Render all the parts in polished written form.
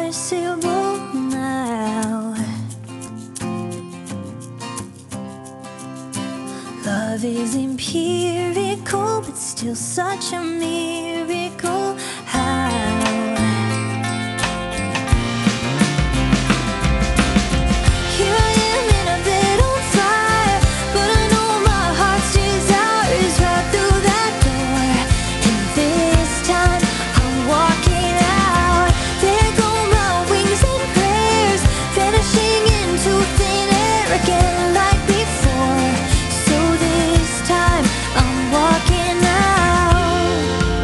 irreplaceable now. Love is empirical, but still such a miracle. How? Here I am in a bed on fire, but I know my heart's desire is right through that door. And this time I'm walking out. There go my wings and prayers, vanishing into thin air again like before. So this time I'm walking out.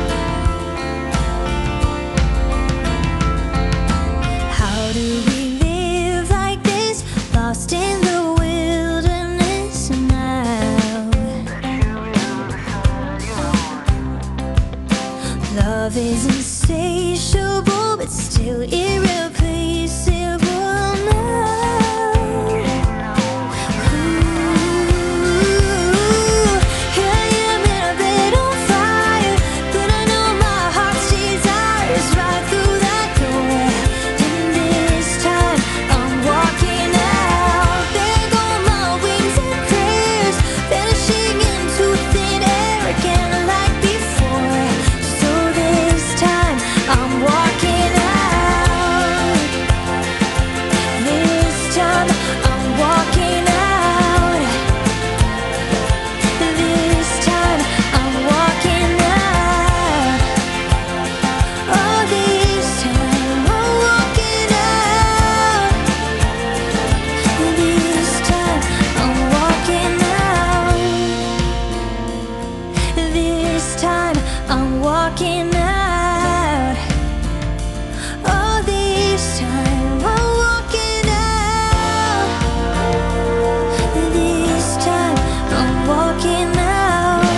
How do we live like this, lost in the wilderness now? Love is insatiable, but still irreplaceable now. Ooh, here I am in a bed on fire, but I know my heart's desire is right through that door. And this time I'm walking out. There go my wings and prayers, vanishing into thin air again like before. So this time I'm walking out. This time I'm walking out. This time I'm walking out. Oh, this time I'm walking out. This time I'm walking out. This time I'm walking out. Oh, this time I'm walking out. This time I'm walking out.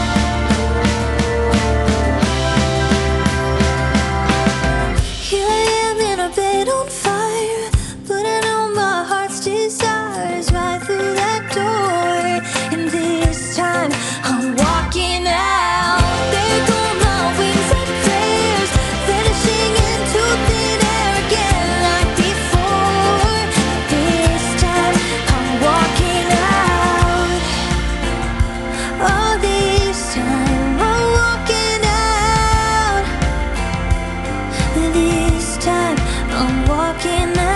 Here I am in a bed on fire, but I know my heart's desire is right through that door. And this time I'm walking out. There go my wings and prayers, vanishing into thin air again like before. This time I'm walking out. Oh, this time I'm walking out. This time I'm walking out.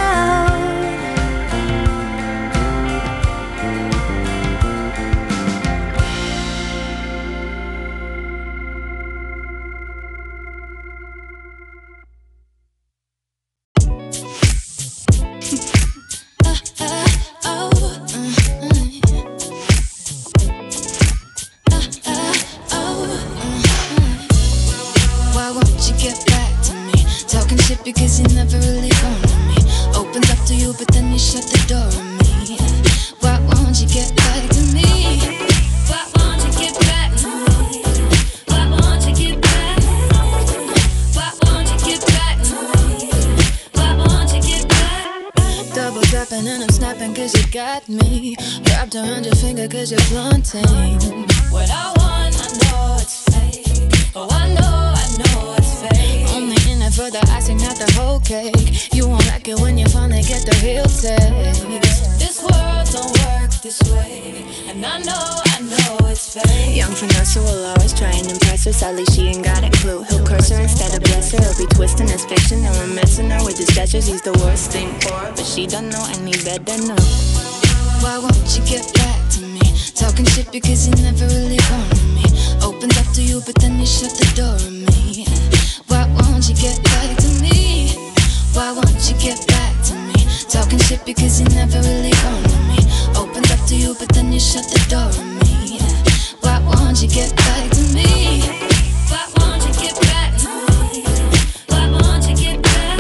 Why won't you get back to me? Talking shit because you never really wanted me. Opened up to you, but then you shut the door on me. Why won't you get back to me? Why won't you get back to me? Why won't you get back? Why won't you get back to me? Why won't you get back? Double tapping and I'm snapping cause you got me. Wrapped around your finger cause you're blunting. What I want, I know it's fake. Oh, I know it's fake. Only in it for the icing, not the whole cake. You won't like it when you finally get the real taste. This world don't work this way, and I know it's fake. Young finesse who will always try and impress her. Sadly she ain't got a clue. He'll curse her instead of bless her. He'll be twisting his fiction and reminiscing her with his gestures. He's the worst thing for her, but she don't know and he better know. Why won't you get back to me? Talking shit because you never really wanted me. Opened up to you, but then you shut the door on me. Why won't you get back to me? Why won't you get back to me? Talking shit because you never really wanted me. Opened up to you, but then you shut the door on me. Why won't you get back to me? Why won't you get back to me? Why won't you get back?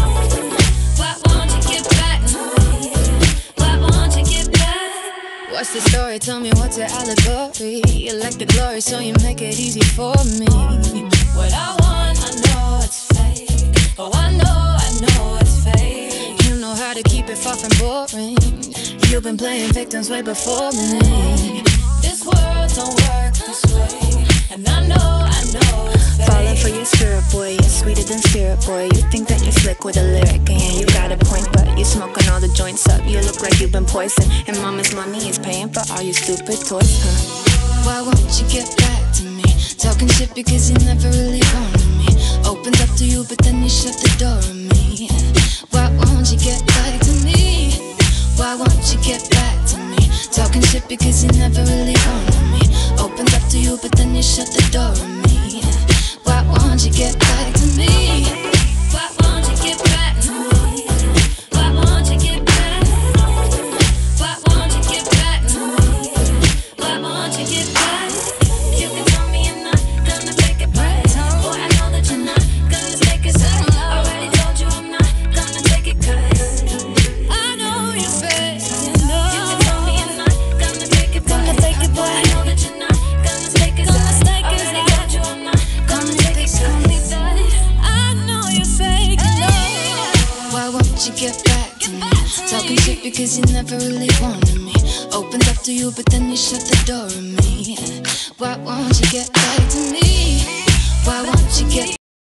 Why won't you get back to me? Why won't you get back? What's the story? Tell me what's your allegory? You like the glory, so you make it easy for me. What I want, I know it's fake. Oh, I know it's fake. You know how to keep it far from boring. You've been playing victims way before me. This world don't work this way, and I know it's Falling for your spirit, boy, you're sweeter than spirit, boy. You think that you're slick with a lyric, and yeah, you got a point, but you smoking all the joints up. You look like you've been poisoned, and mama's money is paying for all your stupid toys, huh? Why won't you get back to me? Talking shit because you never really wanted me. Opened up to you, but then you shut the door on me. Why won't you get back to me? Why won't you get back to me? Talking shit because you never really wanted me. Opened up to you, but then you shut the door on me. Why won't you get back to me? Why won't you get back to me? Why won't you get back? Why won't you get back to me? Why won't you get back? You can tell me you're not gonna take it back. Boy, I know that you're not gonna take it back. Already told you I'm not gonna take it 'cause I know you're fake. You can tell me you're not gonna take it back. Boy, I know that you're not gonna take it back. Already told you I'm not gonna take it back. I know you're fake. Why won't you get back to me? Talking shit because you never really wanted me. Opened up to you, but then you shut the door on me. Why won't you get back to me? Why won't you get